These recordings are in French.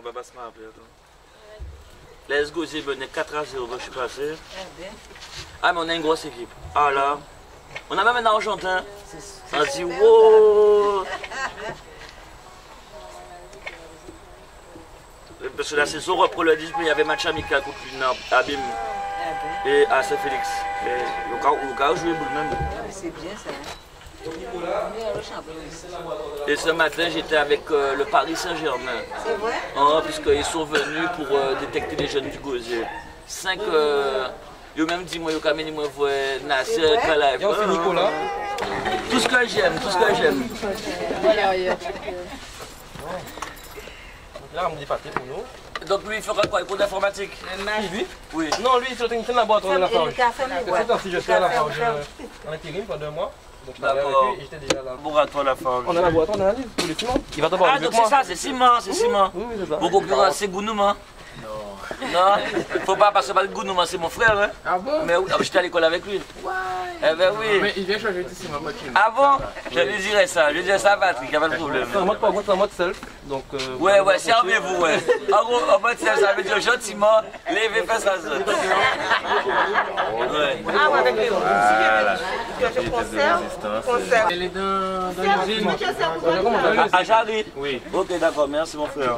papa se m'appelle. Les Gosiers venaient 4-0 quand je suis passé. Ah, mais on a une grosse équipe. Ah là, on a même un Argentin. On dit wow. Parce que la saison reprend le 10, il y avait match amical contre Abim et à Saint-Félix. Le gars jouait même. C'est bien ça. Et ce matin, j'étais avec le Paris Saint-Germain. C'est vrai? Puisqu'ils sont venus pour détecter les jeunes du Gosier. 5, ils ont même dit, moi, ils ont voir Nasser, Kalaïf. Il y a aussi Nicolas. Tout ce que j'aime, tout ce que j'aime. Là, on me dit pâté pour nous. Donc lui, il fera quoi? Il cours d'informatique? Lui? Oui. Non, lui, c'est le laboratoire de la Forge. C'est ça, si je suis à la Forge en intérim pendant 2 mois. Donc je travaillais avec lui et j'étais déjà là. Laboratoire la Forge. On a un laboratoire d'analyse pour les ciments. Il va d'abord Ah, donc c'est ça, c'est ciment, c'est ciment. Oui, c'est ça. Vos concurrents, c'est Gounouma? Non, faut pas passer par le Gounouma, c'est mon frère. Hein? Ah bon? Mais j'étais à l'école avec lui. Eh ben oui. Mais il vient changer de ciment machine. Ah bon? Je lui dirais ça, à Patrick, il n'y a pas de problème. C'est en mode self. Donc, ouais, servez-vous, ouais. En gros, en mode self, ça veut dire gentiment, levez, faites ça. Ouais. Ah ouais, avec les je conserve. Elle est dans l'usine. À Jarry? Oui. Ok, d'accord, merci mon frère.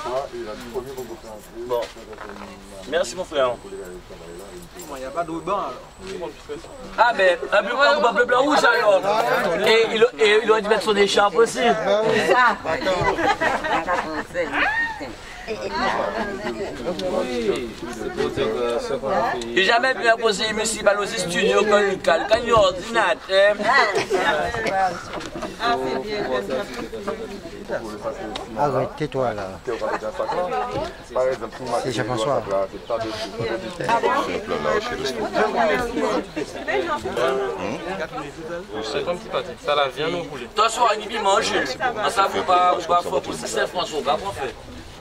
Bon. Merci mon frère. il n'y a pas de ruban alors. Ah ben, un bleu blanc rouge alors. Et il aurait dû mettre son écharpe aussi. C'est ça. J'ai jamais vu un conseiller municipal aussi studio comme Lucas. Quand il y a un ordinateur. Arrête, tais-toi là. C'est Jean-François. C'est un petit pâté. Ça la vient nous rouler. Attention, on y mange. Ça ne faut pas pour c'est François. On fait.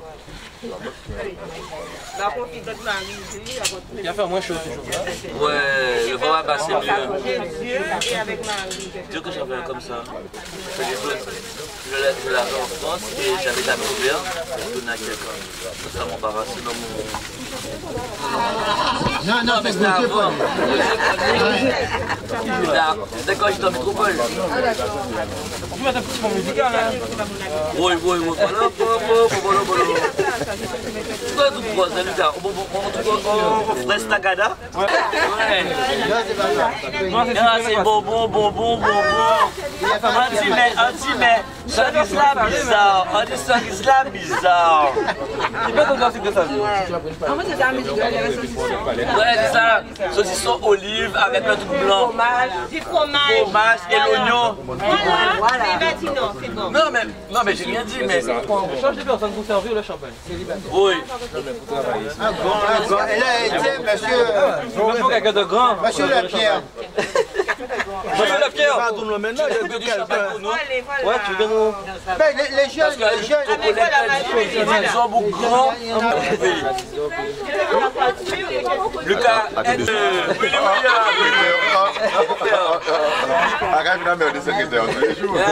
Il va faire moins chaud toujours. Ouais, le vent va passer mieux. Dieu que j'avais comme ça. Je l'avais en France et j'avais la ouverte. Je donnais à quelqu'un. Ça m'embarrassait dans mon... Non, mais c'était avant. C'était quand j'étais en métropole. Tu mets un petit fond musical hein? Oui, voilà. Pourquoi tu crois ça, Lucas? On ferait Stagada? Ouais. C'est bonbon. Anti-mais. Ça dit là bizarre. On dit ça dit là bizarre. Tu peux donner un truc de ça? Ouais, c'est ça. Saucisson olive avec le truc blanc. Du fromage. Et l'oignon. Voilà. C'est bon. Non, mais j'ai rien dit, mais... On change de personne pour servir le champagne. Oui. Un grand. Et là, tiens, monsieur. Il faut quelqu'un de grand. Monsieur Lapierre. Monsieur Lapierre. Maintenant, il y a du champagne pour nous. Ouais, tu viens nous. Ben, les jeunes, Ils sont beaucoup grands. Lucas, Arrête la mère de secrétaire tous les jours.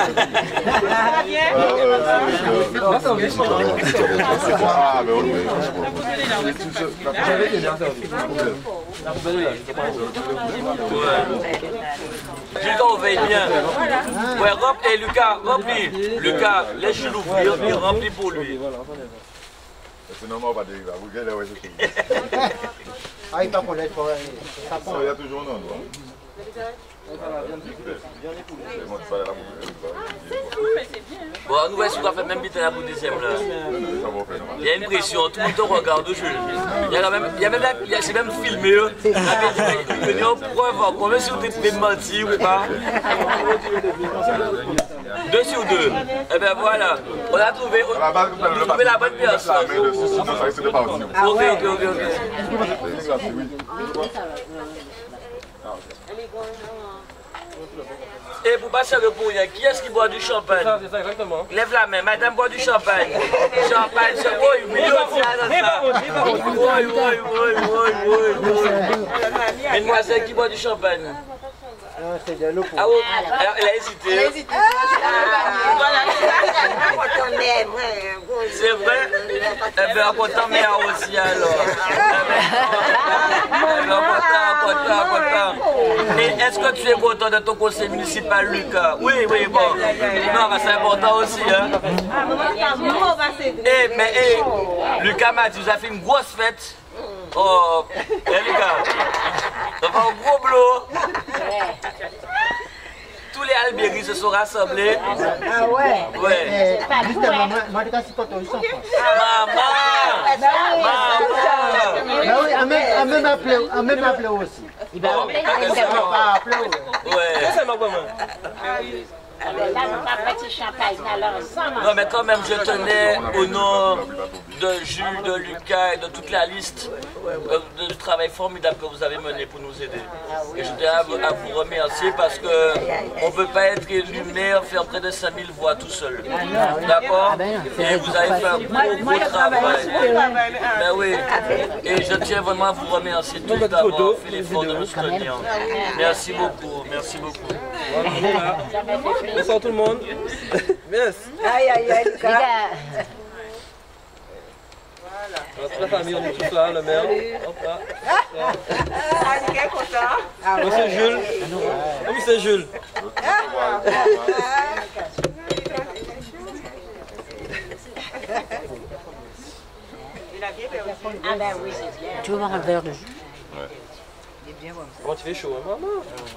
Ah, mais oui. Lucas, on veille bien. Ouais, et Lucas, remplis. Lucas, laisse-le l'ouvrir et remplis pour lui. C'est normal, pas de rive. Vous regardez, ouais, c'est tout. Ah, il pas qu'on l'aide pour... Il y a toujours un endroit. Bon, nous voyons ce qu'on fait même vite à la deuxième là. Il y a une pression, tout le monde te regarde au jeu. C'est même filmé. Il y a une preuve, combien si vous êtes menti ou pas. 2 sur 2. Et bien voilà, on a trouvé la bonne personne. Ok. Et pour passer le pour rien, qui est-ce qui boit du champagne? C'est ça, exactement. Lève la main, madame boit du champagne. Champagne, Mademoiselle qui boit du champagne. c'est de l'eau pour... Ah oui, elle a hésité. Elle a hésité. Voilà, quand on aime, c'est vrai. Elle veut un content meilleur aussi alors. Elle veut un content. Et est-ce que tu es content de ton conseil municipal, Lucas? Oui, bon. Non, c'est important aussi. Hein. Mais Lucas m'a dit, vous avez fait une grosse fête. Oh, Lucas, ça va un gros boulot. Tous les Albéris se sont rassemblés. Ah ouais? Ouais. Justement, moi, je suis content, ils sont forts. Maman! Oui, elle même appelé aussi. Il va appeler. Ouais. C'est ma maman. Là, on va petit champagne alors ensemble. Non, mais quand même, je tenais au nom de Jules, de Lucas et de toute la liste du travail formidable que vous avez mené pour nous aider. Et je tiens à vous remercier parce qu'on ne peut pas être élu maire, faire près de 5000 voix tout seul. D'accord? Et vous avez fait un gros travail. Ben oui. Et je tiens vraiment à vous remercier tous d'avoir fait l'effort de nous soutenir. Merci beaucoup. Merci beaucoup. Bonsoir tout le monde. Merci. Aïe, Lucas. Toute la famille, on est tous là, le maire. Hop là. Monsieur Jules. Oui, c'est Jules. Ah ben oui, c'est bien. Tu veux voir un verre de jus? Comment tu fais chaud, hein, maman?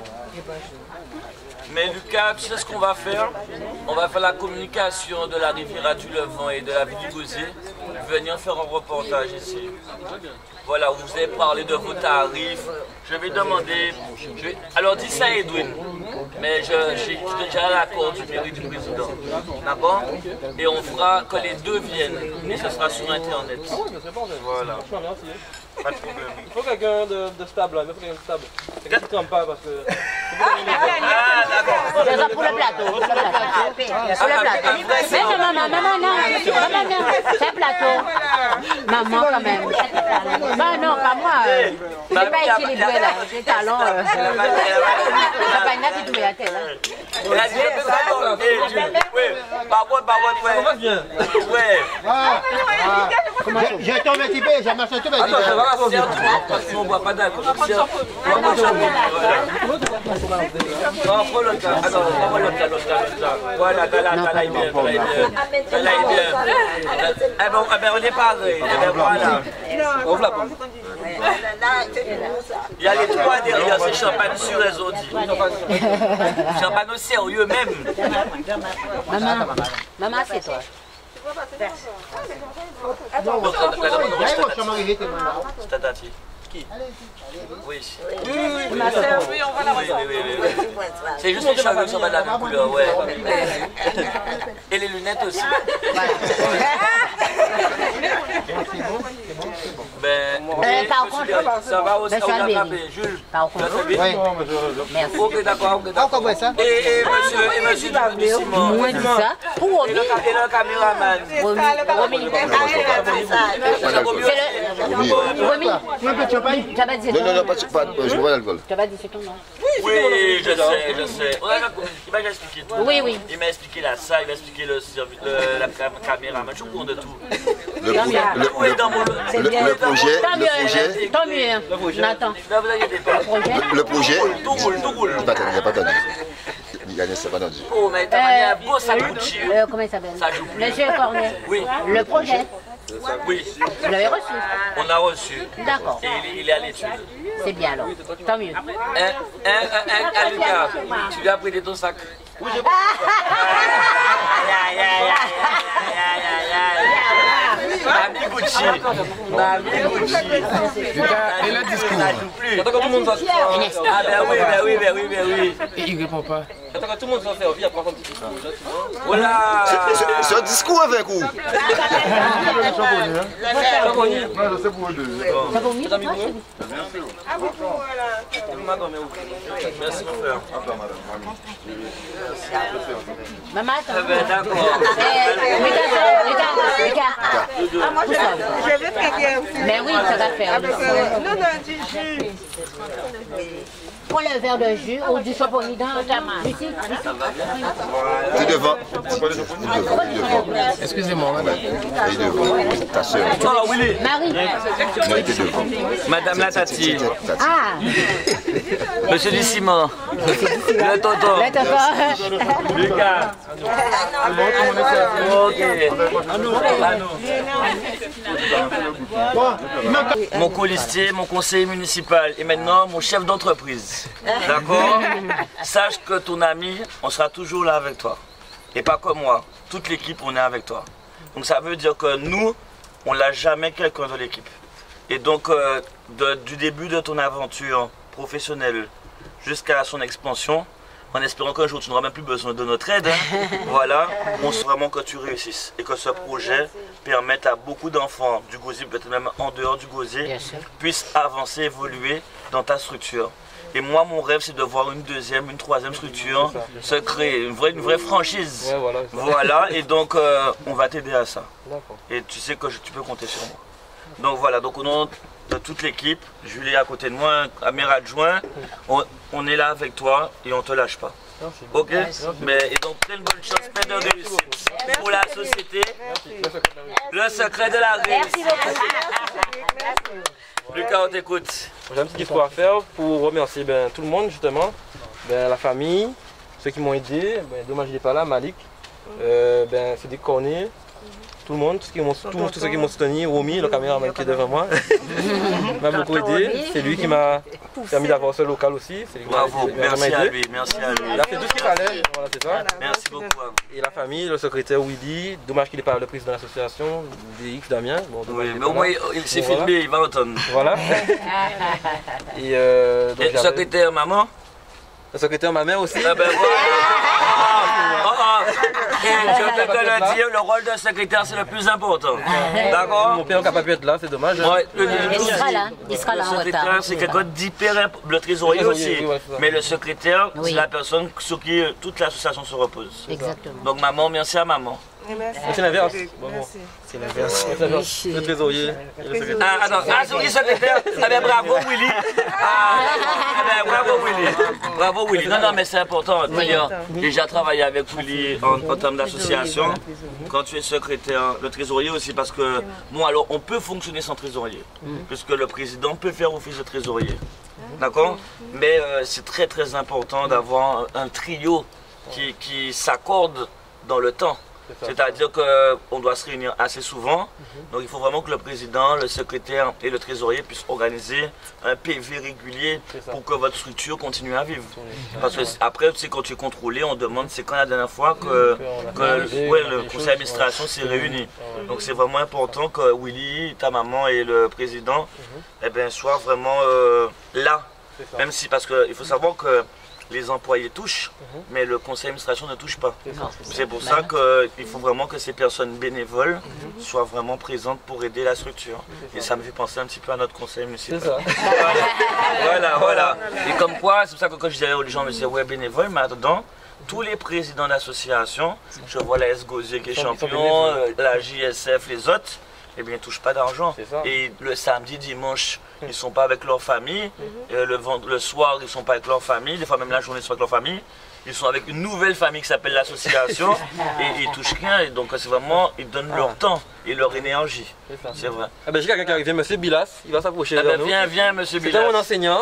Mais Lucas, tu sais ce qu'on va faire? On va faire la communication de la Riviera du Levant et de la ville du Gosier. Venir faire un reportage ici. Voilà, où vous avez parlé de vos tarifs. Je vais demander... Alors dis ça à Edwin. Mais j'ai déjà l'accord du mairie du président. D'accord? Et on fera que les deux viennent. Et ce sera sur Internet. Voilà. Pas de problème. Il faut quelqu'un de stable, là. Il faut quelqu'un de stable. Quelqu'un qui ne trempe pas parce que... Ah, d'accord. C'est ça pour le plateau. Pour le plateau. Mais non, maman, non. C'est un plateau. Maman, quand même. Non, pas moi. C'est pas équilibré, là. J'ai talons. C'est pas une qui tourne la tête, là. Par contre, ouais. Comment bien? Ouais. J'ai tombé un petit peu, j'ai marché un petit peu. Parce qu'on ne boit pas d'alcool. Voilà, là, il vient. On est pareil. Voilà. Il y a les trois derrière, c'est champagne sur les audits. Champagne au sérieux même. Maman, c'est toi. C'est Tati. Qui? Oui. C'est juste les cheveux qui sont pas de la même couleur, ouais. Et les lunettes aussi. Par contre, ça va aussi, on a tapé. Jules, par contre, merci. Ok, d'accord. Et monsieur Simon. Moins de ça. Pour Et le caméraman. Romy, tu as pas dit Non, pas, je bois l'alcool. Tu as pas dit c'est ton nom. Oui, je sais. Il m'a expliqué tout. Oui. Il m'a expliqué la salle, il m'a expliqué la caméra, je suis au courant de tout. Le projet. Tant mieux. Nathan. Ne vous inquiétez pas. Le projet. Tout roule. Il n'y a pas attendu. Il y a pas attendu. Oh, mais t'as manié un beau sacoutier. Comment il s'appelle? Ça joue plus. Monsieur Cornet. Oui. Le projet. Oui. Vous l'avez reçu? On a reçu. D'accord. Et il est à l'étude. C'est bien alors. Tant mieux. Lucas, tu lui as prêté ton sac? Oui, j'ai pas. Nami Gucci. Lucas, et le discours. Ça joue plus. Attends, quand tout le monde va... Ah ben oui. Et il répond pas. Attends, quand tout le monde s'en servi, après un petit peu. Voilà. C'est un discours avec vous. Merci mon frère. Maman, attends. D'accord. Je veux très bien aussi. Mais oui, ça va faire. Non, du jus. Prends le verre de jus ou du champignon dans ta main. T'es devant. Excusez-moi, madame. T'es devant. Ta soeur. Oh, Willy. Marie. Non, t'es devant. Madame la Tati. Ah. Monsieur Dissima. Le tonton. Là, t'as pas. Lucas. Ok. Mon colistier, mon conseiller municipal et maintenant mon chef d'entreprise. D'accord? Sache que ton ami, on sera toujours là avec toi. Et pas comme moi. Toute l'équipe, on est avec toi. Donc ça veut dire que nous, on l'a jamais quelqu'un de l'équipe. Et donc, du début de ton aventure professionnelle jusqu'à son expansion, en espérant qu'un jour tu n'auras même plus besoin de notre aide, hein, voilà, on souhaite vraiment que tu réussisses et que ce projet permette à beaucoup d'enfants du Gosier, peut-être même en dehors du Gosier, puissent avancer, évoluer dans ta structure. Et moi, mon rêve, c'est de voir une deuxième, une troisième structure se créer, une vraie franchise. Ouais, voilà, et donc on va t'aider à ça. Et tu sais que tu peux compter sur moi. Donc voilà, donc au nom de toute l'équipe, Julie est à côté de moi, un maire adjoint, on est là avec toi et on ne te lâche pas. Ok? Et donc plein de bonnes choses, plein de réussite pour la société. Le secret de la réussite. Lucas, on t'écoute. J'ai un petit discours à faire pour remercier tout le monde justement, la famille, ceux qui m'ont aidé, dommage il n'est pas là, Malik, Cédric Cornet, tout le monde, tous ceux qui m'ont soutenu, Romy, le caméraman qui est devant moi, m'a beaucoup aidé, c'est lui qui m'a permis d'avoir ce local aussi. Bravo, merci à lui, merci à lui. Il a fait tout ce qu'il fallait, voilà c'est ça. Merci beaucoup à vous. Et la famille, le secrétaire Willy, dommage qu'il n'est pas le président de l'association, DX Damien. Bon, oui, mais au moins il s'est filmé, il va l'entendre. Voilà. Et le secrétaire maman? Le secrétaire ma mère aussi. Ah ben voilà. Je peux te le dire, le rôle de secrétaire c'est le plus important. D'accord? Mon père n'a pas pu être là, c'est dommage. Ouais, il sera là, le secrétaire c'est quelqu'un d'hyper important, le trésorier aussi. Mais le secrétaire c'est la personne sur qui toute l'association se repose. Exactement. Donc maman, merci à maman. C'est l'inverse. C'est l'inverse. Le trésorier. Ah, attends, c'est le secrétaire. Ah ben bravo Willy. Bravo Willy. Bravo Willy. Non, mais c'est important. D'ailleurs, j'ai déjà travaillé avec Willy en termes d'association. Quand tu es secrétaire, le trésorier aussi, parce que, bon, alors on peut fonctionner sans trésorier, puisque le président peut faire office de trésorier. D'accord? Mais c'est très important d'avoir un trio qui s'accorde dans le temps. C'est-à-dire qu'on doit se réunir assez souvent, donc il faut vraiment que le président, le secrétaire et le trésorier puissent organiser un PV régulier pour que votre structure continue à vivre. Parce que après, quand tu es contrôlé, on demande c'est quand la dernière fois que le conseil d'administration s'est réuni. Donc c'est vraiment important que Willy, ta maman et le président soient vraiment là. Même si, parce qu'il faut savoir que les employés touchent, mais le conseil d'administration ne touche pas. C'est pour ça qu'il faut vraiment que ces personnes bénévoles soient vraiment présentes pour aider la structure. Et ça me fait penser un petit peu à notre conseil municipal. Voilà. Et comme quoi, c'est pour ça que quand je disais aux gens, me disaient ouais bénévole, mais attends, tous les présidents d'associations, je vois la S-Gosier qui est champion, la JSF, les autres, eh bien, ils ne touchent pas d'argent. Et le samedi, dimanche, ils ne sont pas avec leur famille. Le soir, ils ne sont pas avec leur famille. Des fois, même la journée, ils sont avec leur famille. Ils sont avec une nouvelle famille qui s'appelle l'association. Et ils ne touchent rien. Et donc, c'est vraiment, ils donnent leur temps et leur énergie. C'est vrai. Ah ben, j'ai quelqu'un qui arrive, M. Bilas. Il va s'approcher de nous. Viens, M. Bilas. C'est mon enseignant.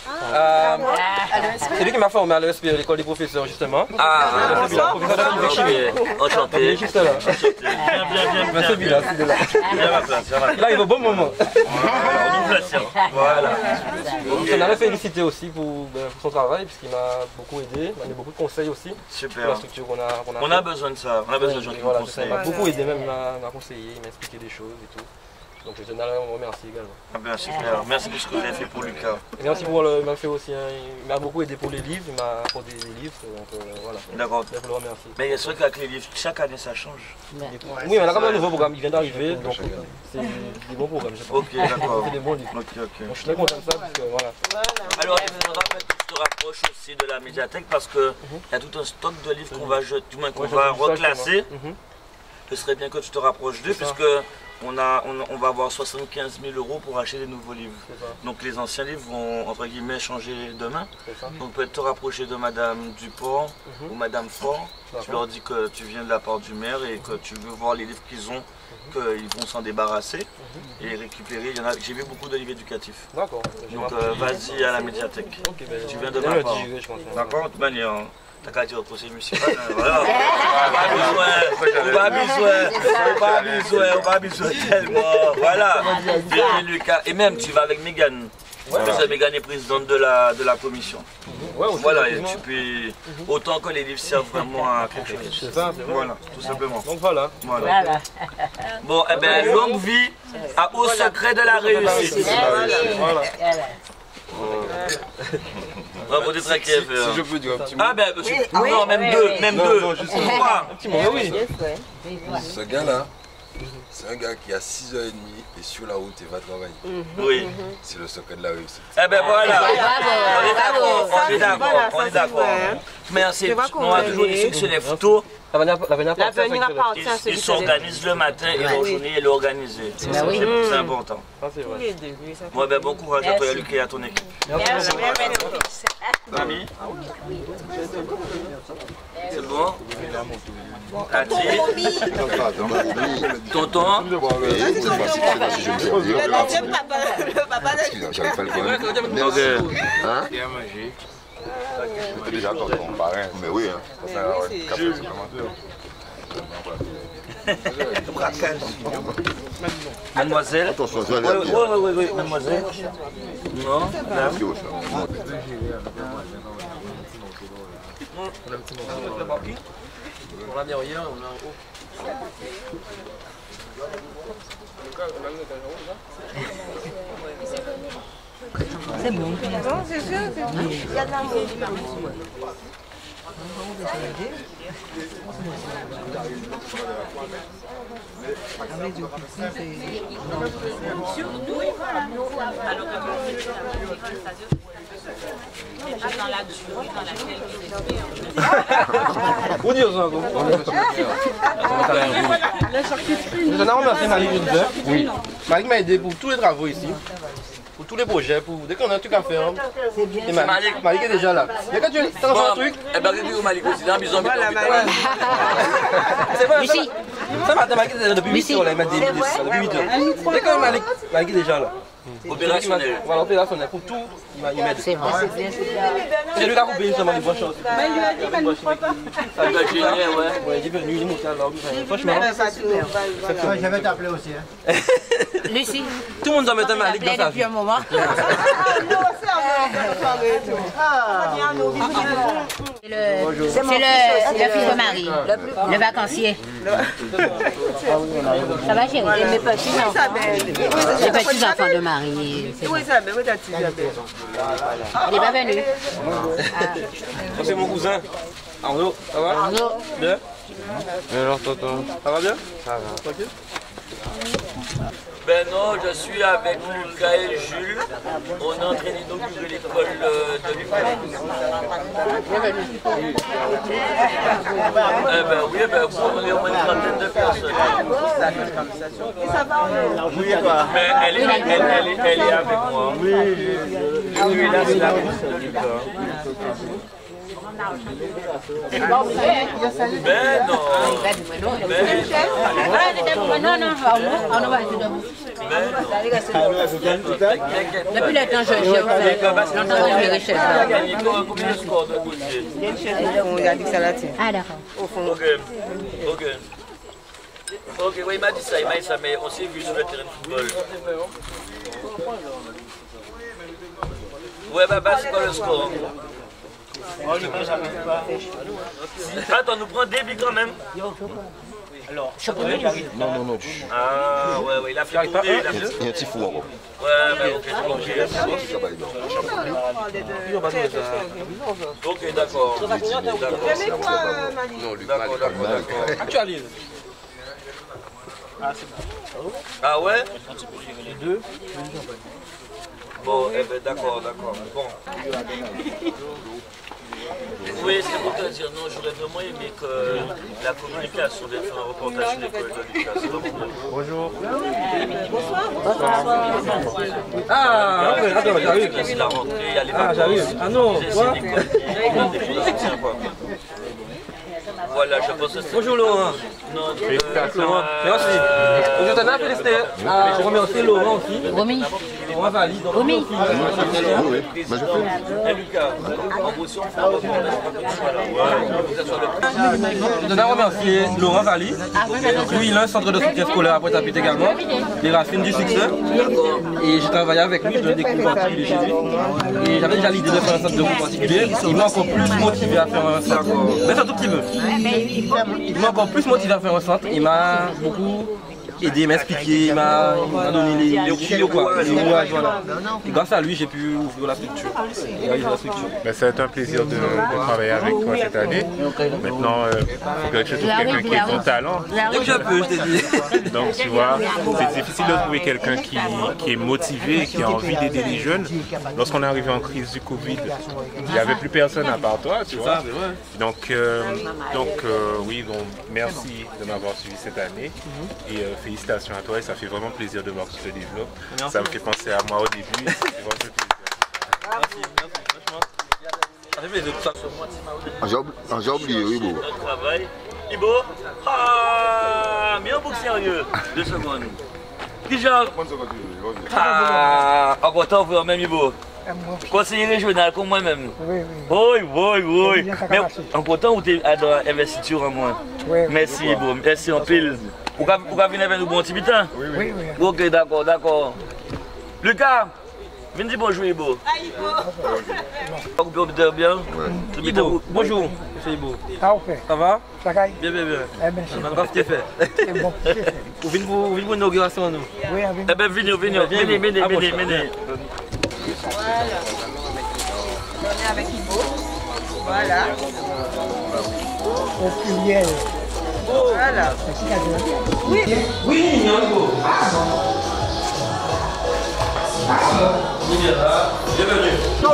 C'est lui qui m'a formé à l'ESP, l'école des professeurs, justement. Professeur de chimie. Enchanté. Il est juste là. Monsieur Bilas, il est là. Il arrive au bon moment. Voilà. Je tiens à le féliciter aussi pour son travail, puisqu'il m'a beaucoup aidé, il m'a donné beaucoup de conseils aussi. Super. Pour la structure qu'on a. On a besoin de ça. On a besoin de gens qui nous conseillent. Il m'a beaucoup aidé, même il m'a conseillé, il m'a expliqué des choses et tout. Donc je tenais à le remercier également. Ah ben super, merci pour ce que vous avez fait pour Lucas. Et merci pour il m'a fait aussi, il m'a beaucoup aidé pour les livres, il m'a apporté des livres, donc voilà. D'accord. Je le remercier. Mais c'est vrai qu'avec les livres, chaque année ça change. Oui, mais on a quand même un nouveau programme, il vient d'arriver, donc c'est des bons programmes. Ok, d'accord. C'est des bons livres. Ok. Donc, je suis très content de ça, parce que voilà. Alors il faudra que tu te rapproches aussi de la médiathèque parce qu'il y a tout un stock de livres qu'on va jeter, du moins qu'on va reclasser. Ce serait bien que tu te rapproches d'eux puisque on va avoir 75 000 € pour acheter des nouveaux livres. Donc les anciens livres vont entre guillemets changer demain. Donc peut-être te rapprocher de Madame Dupont ou Madame Fort. Tu leur dis que tu viens de la part du maire et que tu veux voir les livres qu'ils ont, qu'ils vont s'en débarrasser et récupérer. J'ai vu beaucoup de livres éducatifs. D'accord. Donc vas-y à la médiathèque. Tu viens de ma part. D'accord, de toute manière. T'as qu'à dire au conseil municipal, voilà. On va besoin tellement. Voilà. Bienvenue Lucas. Et même tu vas avec Mégane. Parce que Mégane est présidente de la commission. Voilà, et tu peux. Autant que les livres servent vraiment à quelque chose. C'est ça, voilà, tout simplement. Donc voilà. Bon, eh bien, longue vie au secret de la réussite. Voilà. Bravo d'être à Kiev. Si je peux dire un petit mot. Ah ben, non, même deux. Non, juste un petit mot, oui. Ce gars-là, c'est un gars qui à 6h30 est sur la route et va travailler. Oui. C'est le secret de la réussite. Eh ben voilà. On est d'accord. Mais on a toujours dit que les photos. L'avenir appartient à celui Ils s'organisent le matin et la journée elle est organisée. C'est important. Moi, ben, bon courage à toi, Lucas, et à ton équipe. Merci. Ami. C'est bon? Tati. Tonton. Le papa j'avais pas le connaître. Hein? C'était déjà ton parrain. Mais oui, hein. Mademoiselle. Attention, je vais aller. Oui, mademoiselle. Non. On l'a mis hier, on l'a en haut. C'est bon. Non, c'est sûr, c'est sûr. Il y a de l'amour. Dans la durée dans laquelle Où dire ça encore? Je tenais à remercier Malik Judber. Oui. Malik m'a aidé pour tous les travaux ici. Pour tous les projets, dès qu'on a un truc à faire. Et Malik est déjà là. Et quand tu as un truc. Eh ben, dis au Malik aussi, dans Bison. C'est vrai, ça matin, Malik est déjà depuis 8 heures, il m'a dit depuis 8 heures. Dès que Malik est déjà là. Opérationnel. Voilà, opérationnel. Pour tout, il m'aide. C'est vrai. C'est lui qui a coupé justement les broches. Mais il lui a dit qu'elle ne fera pas. Ça doit être génial, ouais. Ouais, il est venu, il est monté là. Franchement. Je vais t'appeler aussi. Lucie. Tout le monde doit mettre un Malik dans sa vie. Depuis un moment. C'est le fils de Marie, le vacancier. Ça va chérie? Mes petits-enfants. Les petits-enfants de Marie. Oui, ça va, oui, t'as-tu, Isabelle. Il n'est pas venu. C'est mon cousin. Arnaud, ça va? Arnaud. Bien? Alors, tonton. Ça va bien? Ça va. Tranquille? Ben non, je suis avec Lucas et Jules. On est en train d'inaugurer l'école de l'UPA. Eh ben oui, ben vous, on est au moins une trentaine de personnes. Mais elle est avec moi. Oui. Lui, là, c'est la personne Lucas. Ben non. Depuis le temps, je Combien de scores de côté? On a dit que ça la tient. Ah, d'accord. Ok, oui, il m'a dit ça, mais on s'est vu sur le terrain de football. Ouais, bah, c'est quoi le score? Attends, nous prend débit quand même. Alors, Non, non, non. ah ouais, il a fait tourner. Il y a un petit fou encore. Ouais, ok, d'accord. D'accord. Actualise. Ah ouais? Les deux. Bon, eh ben d'accord. Bon. Oui, c'est pour te dire, non, j'aurais vraiment aimé que la communication des faire un reportage sur l'école de Lucas. Bonjour. Bonsoir. Ah, ok, attends, j'arrive. C'est la rentrée, il y a les Ah, j'arrive. Ah non, quoi? Voilà, je pense que c'est... Bonjour Laurent. Non, Laurent, merci. Je tenais à féliciter. Je remercie Laurent aussi. Romy. Laurent valide. Romy. Oui, oui. Moi, je fais. Et Lucas, en motion, on va Je tenais à remercier Laurent Valli. Lui, il a un centre de soutien scolaire à Pointe-à-Pitre également. Les Racines du Succès. Et j'ai travaillé avec lui, je donne des cours particuliers chez lui. Et j'avais déjà l'idée de faire un centre de cours particulier. Il m'a encore plus motivé à faire un centre. Mais c'est un tout petit peu. Il m'a encore plus motivé à faire un centre. Il m'a beaucoup aidé, m'expliquer, il m'a donné les kilos, quoi, les rouages, voilà. Et grâce à lui, j'ai pu ouvrir la structure. C'est un plaisir de travailler avec toi cette année. Maintenant, il faut que je trouve quelqu'un qui a ton talent. Dès que je peux, je t'ai dit. Donc, tu vois, c'est difficile de trouver quelqu'un qui est motivé, qui a envie d'aider les jeunes. Lorsqu'on est arrivé en crise du Covid, il n'y avait plus personne à part toi, tu vois. Donc, oui, donc, merci de m'avoir suivi cette année. Et félicitations à toi et ça fait vraiment plaisir de voir que tu te développes. Merci. Ça me fait penser à moi au début. C'est vraiment plaisir. Merci, franchement. Ça fait plaisir tout ça. J'ai oublié, oui, bon. Ibo, ah, mais un peu sérieux. 2 secondes. Déjà, encore temps, vous même Ibo. Conseiller régional comme moi-même. Oui. Mais encore temps, vous êtes dans l'investiture en moi. Merci Ibo, merci en pile. Vous pouvez venir avec nous bon petit bitin? Oui. Ok, d'accord. Lucas, viens dire bonjour Ibo. Vous pouvez bien? Ibo, bonjour. C'est Ibo. Ça va? Bien. Merci qui est fait. Vous venez pour l'inauguration nous? Oui, eh bien, venez. Voilà. On est avec Ibo. Voilà. Au pluriel. Voilà. Oui, Nyango. Bienvenue.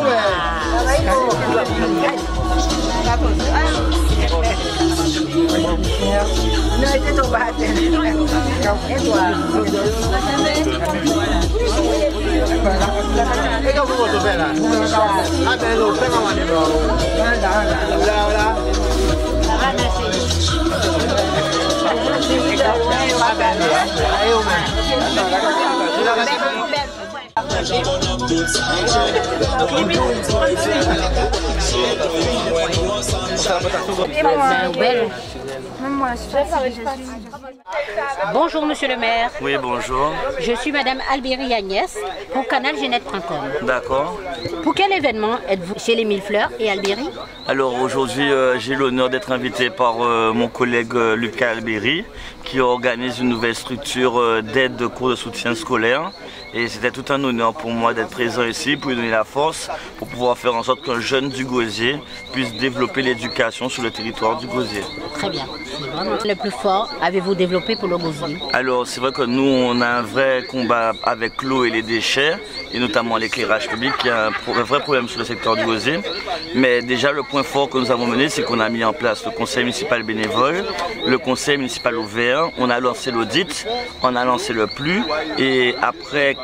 Bonjour Monsieur le maire. Oui, bonjour. Je suis Madame Albéry Agnès pour canalgenette.com. D'accord. Pour quel événement êtes-vous chez les Millefleurs et Albéry? Alors aujourd'hui, j'ai l'honneur d'être invité par mon collègue Lucas Albéry qui organise une nouvelle structure d'aide de cours de soutien scolaire. Et c'était tout un honneur pour moi d'être présent ici pour lui donner la force pour pouvoir faire en sorte qu'un jeune du Gosier puisse développer l'éducation sur le territoire du Gosier. Très bien. C'est vraiment le plus fort avez-vous développé pour le Gosier? Alors c'est vrai que nous on a un vrai combat avec l'eau et les déchets et notamment l'éclairage public qui a un vrai problème sur le secteur du Gosier. Mais déjà le point fort que nous avons mené c'est qu'on a mis en place le conseil municipal bénévole, le conseil municipal ouvert, on a lancé l'audit, on a lancé le PLU et après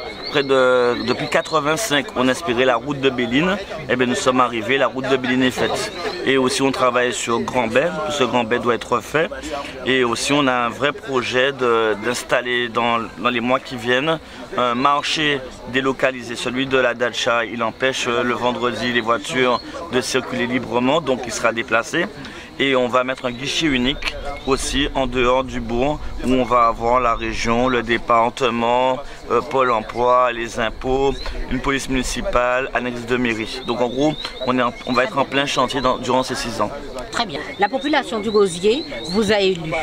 depuis 85 on espérait la route de Béline, et bien nous sommes arrivés, la route de Béline est faite. Et aussi on travaille sur Grand Bay, ce Grand Bay doit être fait. Et aussi on a un vrai projet d'installer dans les mois qui viennent un marché délocalisé. Celui de la Dacha, il empêche le vendredi les voitures de circuler librement, donc il sera déplacé. Et on va mettre un guichet unique aussi en dehors du bourg où on va avoir la région, le département, Pôle emploi, les impôts, une police municipale, annexe de mairie. Donc en gros, on va être en plein chantier durant ces 6 ans. Très bien. La population du Gosier vous a élu.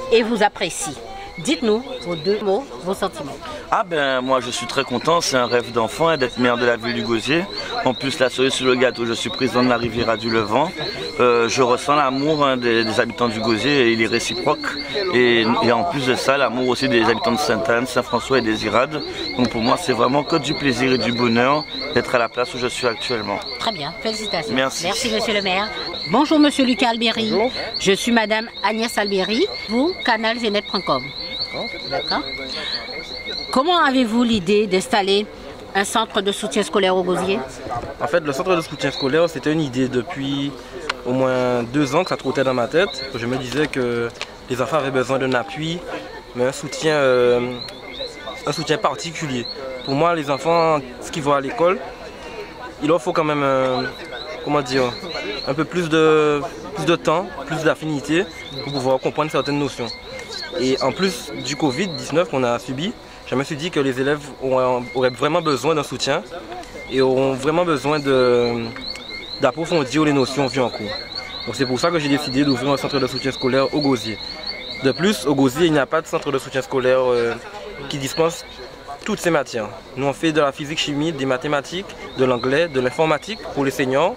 et vous apprécie. Dites-nous vos 2 mots, vos sentiments. Ah ben moi je suis très content, c'est un rêve d'enfant d'être maire de la ville du Gosier. En plus la cerise sur le gâteau, je suis président de la Riviera du Levant. Je ressens l'amour des habitants du Gosier et il est réciproque. Et en plus de ça, l'amour aussi des habitants de Sainte-Anne, Saint-François et des Irades. Donc pour moi c'est vraiment que du plaisir et du bonheur d'être à la place où je suis actuellement. Très bien, félicitations. Merci. Merci monsieur le maire. Bonjour monsieur Lucas Albéry. Bonjour. Je suis madame Agnès Albéry, vous canalgenet.com. D'accord. Comment avez-vous l'idée d'installer un centre de soutien scolaire au Gosier? En fait, le centre de soutien scolaire, c'était une idée depuis au moins 2 ans que ça trottait dans ma tête. Je me disais que les enfants avaient besoin d'un appui, mais un soutien particulier. Pour moi, les enfants, ce qu'ils voient à l'école, il leur faut quand même, un peu plus de temps, plus d'affinité pour pouvoir comprendre certaines notions. Et en plus du Covid-19 qu'on a subi, je me suis dit que les élèves auraient vraiment besoin d'un soutien et auront vraiment besoin d'approfondir les notions vues en cours. Donc c'est pour ça que j'ai décidé d'ouvrir un centre de soutien scolaire au Gosier. De plus, au Gosier, il n'y a pas de centre de soutien scolaire qui dispense toutes ces matières. Nous on fait de la physique, chimie, des mathématiques, de l'anglais, de l'informatique pour les seniors,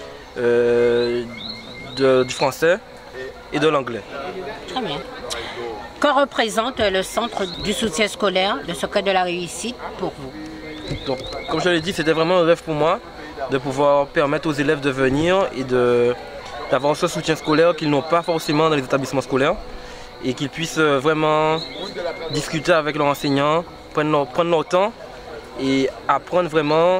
du français et de l'anglais. Très bien. Que représente le centre du soutien scolaire, le secret de la réussite pour vous? Donc, comme je l'ai dit, c'était vraiment un rêve pour moi de pouvoir permettre aux élèves de venir et d'avoir ce soutien scolaire qu'ils n'ont pas forcément dans les établissements scolaires et qu'ils puissent vraiment discuter avec leurs enseignants, prendre leur temps et apprendre vraiment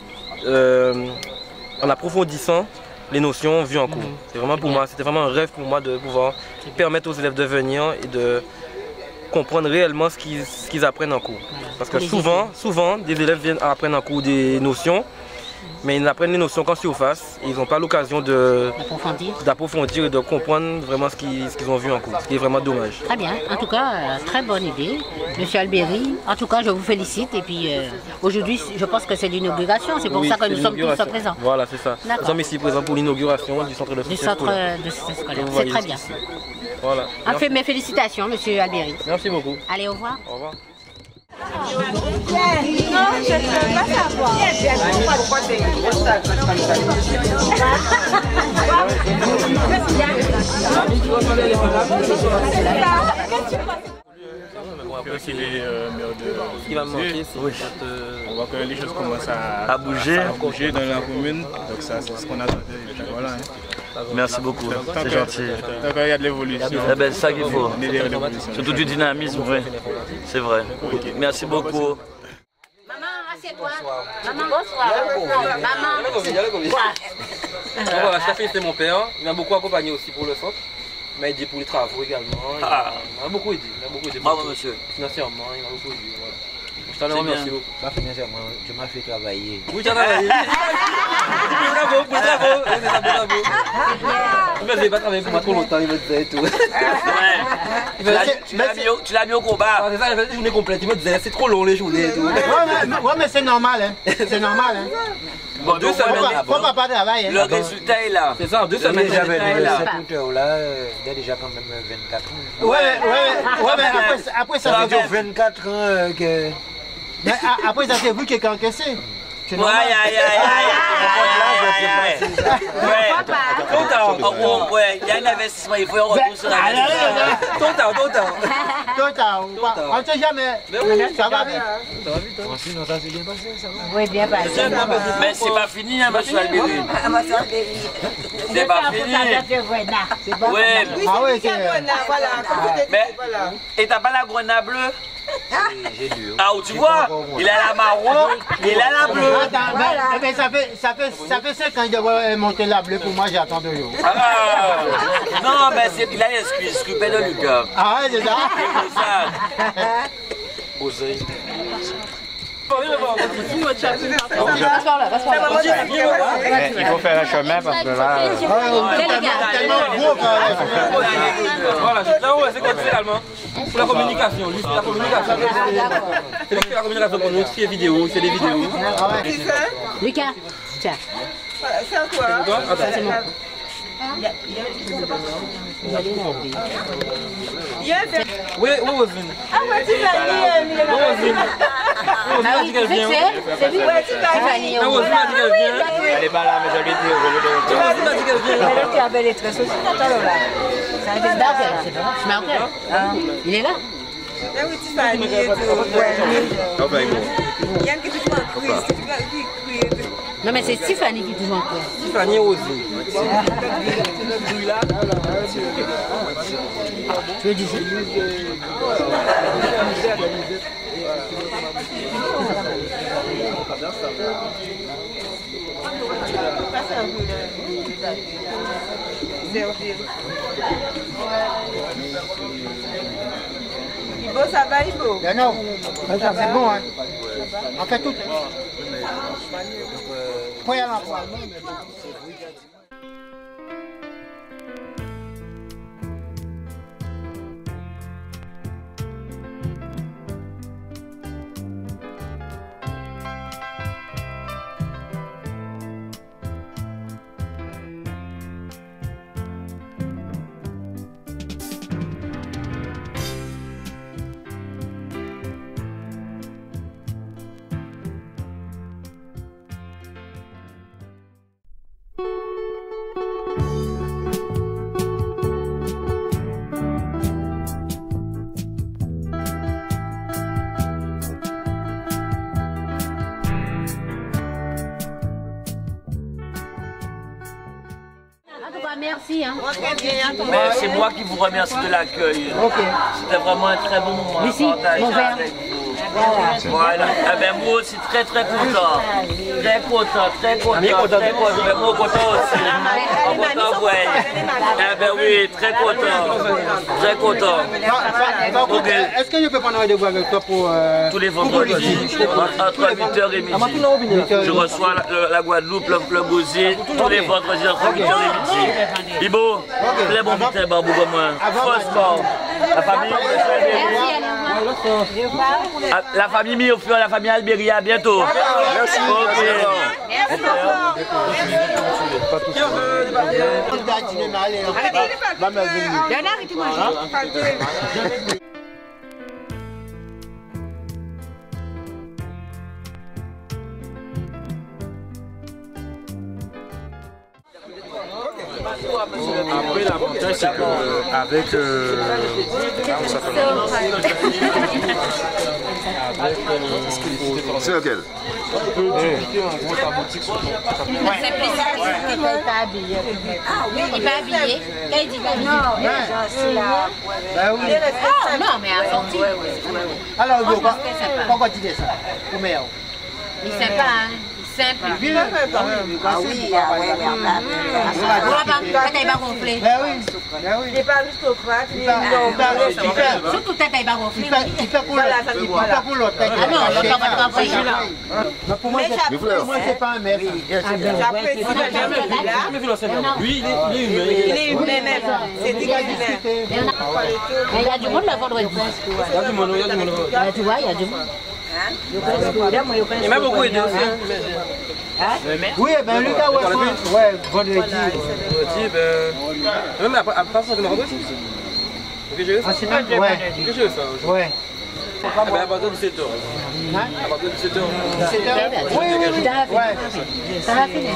en approfondissant les notions vues en cours. C'est vraiment pour moi, c'était vraiment un rêve pour moi de pouvoir permettre aux élèves de venir et de comprendre réellement ce qu'ils apprennent en cours. Parce que souvent, des élèves viennent apprendre en cours des notions, mais ils apprennent les notions qu'en surface et ils n'ont pas l'occasion d'approfondir et de comprendre vraiment ce qu'ils ont vu en cours, ce qui est vraiment dommage. Très bien, en tout cas, très bonne idée. Monsieur Albéry, en tout cas, je vous félicite. Et puis, aujourd'hui, je pense que c'est l'inauguration, c'est pour ça que nous sommes tous présents. Voilà, c'est ça. Nous sommes ici présents pour l'inauguration du centre de soutien scolaire. C'est très bien. Voilà. Enfin, mes félicitations, monsieur Albéry. Merci beaucoup. Allez, au revoir. Au revoir. Non, je ne veux pas savoir. Pourquoi c'est une grosse salle comme Ce qui va me manquer, c'est on voit que les choses commencent à bouger dans la commune. Donc ça, c'est ce qu'on attendait. Voilà. Merci beaucoup, c'est gentil. Donc il y a de l'évolution. Eh ben, c'est ça qu'il faut. Surtout du dynamisme, oui. C'est vrai. Merci beaucoup. Maman, assieds-toi. Maman, bonsoir. Maman, voilà, je t'ai félicité mon père. Il m'a beaucoup accompagné aussi pour le centre. Il m'a aidé pour les travaux également. Il m'a beaucoup aidé. Bravo, monsieur. Financièrement, il m'a beaucoup aidé. Voilà. Je t'en remercie beaucoup. Pas financièrement, je m'ai fait travailler. Oui, tu as travaillé. Bravo. Mais je n'ai pas travaillé pour moi trop longtemps, il me disait et tout. Tu l'as mis au combat. C'est ça, il faisait des journées complètes. Il me disait, c'est trop long les journées et tout. Ouais, mais c'est normal, hein. C'est normal, hein. Bon, 2 semaines. Faut pas travailler. Le résultat est là. C'est ça, en 2 semaines. J'avais là, il y a déjà quand même 24 ans. Ouais, mais après ça fait 24 ans que. Mais après ça c'est vous qui êtes encaissé. Ouais. Ouais, il y a un investissement, il faut un retour sur l'investissement. Total. On ne sait jamais. Ça va vite. Sinon, ça s'est bien passé, ça va. oui, bien passé. Mais c'est pas fini, hein, monsieur Albéry. C'est pas fini. Ouais. Ah oui, c'est. Mais, et t'as pas la grenade bleue? Ah, tu vois, il a la marron, il a la bleue. Mais ça fait 5 ans qu'il devrait monter la bleue pour moi, j'attends 2 jours. Non, mais il a l'excuse, coupé de Lucas. Ah ouais, c'est ça. Il faut faire un chemin parce que là. Voilà, là on va continuer allemand. Pour la communication, lui c'est la communication. C'est lui qui fait la communication pour nous, c'est des vidéos, c'est des vidéos. Lucas, tiens. C'est à toi. Attends, c'est bon. Where was it? Ah, ouais, tu vas dire, Ah oui, c'est lui. ouais, tu vas dire. Elle est pas là, mais je lui ai dit. Tu m'as dit qu'elle vient. Elle était belle et très saucisse, attends là. Ça a été D'accord, c'est pas je m'appelle. Il est là. Ah oui, tu vas dire, il y a quelque chose de crise, tu vas dire. Non, mais c'est Stéphanie qui joue encore. Stéphanie Rosé. Tu veux dire ça? Il beau, ça va, il beau. Non, c'est bon, hein. On fait tout. Point à l'emploi. Merci. Hein. C'est moi qui vous remercie de l'accueil. C'était vraiment un très bon moment. Lucie, mon verre. Voilà. Eh ben, moi aussi très content. Très content. Ben, moi content aussi. Content, ouais. Eh ben oui, très content. Est-ce que je peux prendre rendez-vous avec toi pour... Tous les vendredis, entre 8h et midi. Je reçois la Guadeloupe, le Gosier, tous les vendredis entre 8h et midi. Ibo, très bon week-end, Babou, comme moi. Franchement, la famille... La famille Miofio, la famille Albéry, à bientôt. Merci. Après l'avantage c'est qu'avec c'est lequel? C'est plus ça qu'il n'est pas habillé. Ah oui, il n'est pas habillé. Quand il dit pas habillé. Non, mais à sortir. Alors, pourquoi tu dis ça? Il ne sait pas, hein. Simple. Ah oui, Tata il va gonfler. il n'est pas aristocrate, il est surtout Tata il va gonfler. Il fait pour l'autre. Ah non, l'autre va te renvoyer. Pour moi, c'est pas un maître. j'apprécie Lui, il est humain. il est humain même, c'est dit qu'il est humain. Mais il y a du monde le vendredi. Il y a du monde. Tu vois, il y a du monde. Il m'a beaucoup aidé aussi. Oui, ben Lucas, ouais, vendredi. Même à part ça, tu m'as rendu aussi. Ok, je vais faire. Ouais. À partir de 17h. À partir de 17h. 17h. Oui. Ça va finir.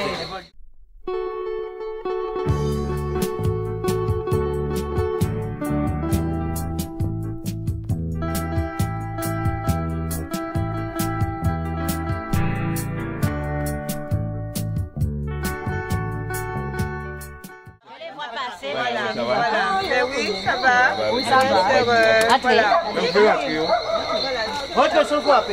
Oui, ça va. Oui, ça va. Voilà. Rentre sur le quoi,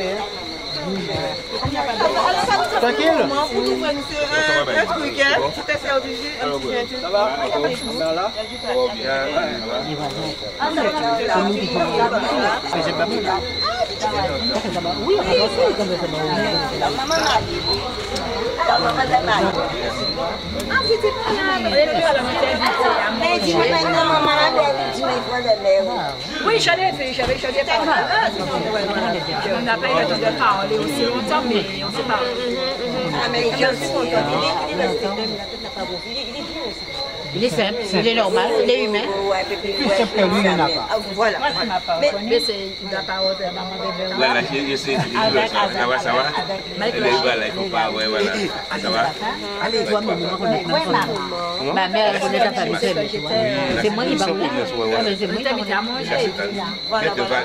tranquille. Un truc, tu t'es fait obligé. Ça va? Oui, oui, j'avais on n'a pas eu le temps de parler aussi longtemps, mais on s'est parlé. Ah, mais il est bien. Il est simple, il est normal, il est humain. Plus simple que lui, il n'y en a pas. Voilà. Mais c'est il n'a pas maman de Voilà, je sais, ça va. Voilà, il faut pas, ouais, voilà. Ça va. Allez, toi, maman. Ma mère, elle connaît ta famille très bien. C'est moi qui parle. C'est moi qui parle à manger. Voilà, voilà.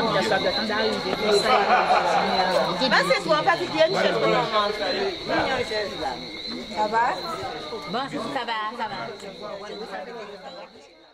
C'est toi, parce qu'il y a une chaise pour l'enfant. Il y a une chaise là. Ça va? Bon, ça va, ça va.